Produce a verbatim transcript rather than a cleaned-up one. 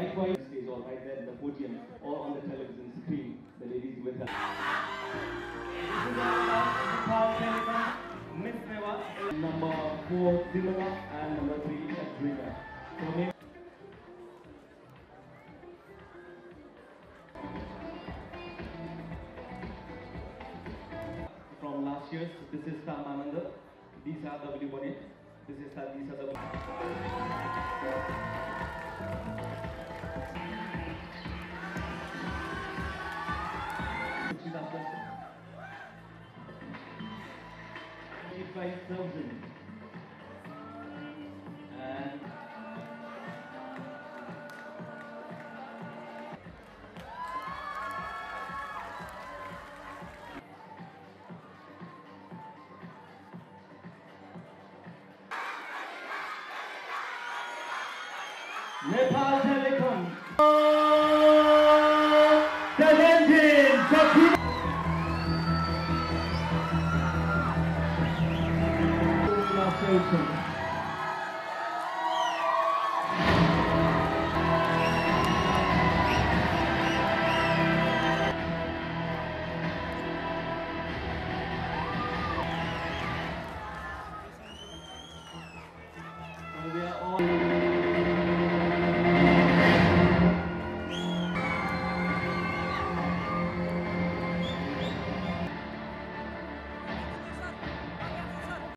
Likewise, stage or right there in the podium or on the television screen, the ladies with her. This is all about Nepal Telecom, Miss Meva, number four, Dimala, and number three, Adrina. So, maybe from last year's, this is Tam Ananda, these are W one eight, this is that, these are the twenty-five thousand and Nepal Telecom. The legend, Zakir. We are all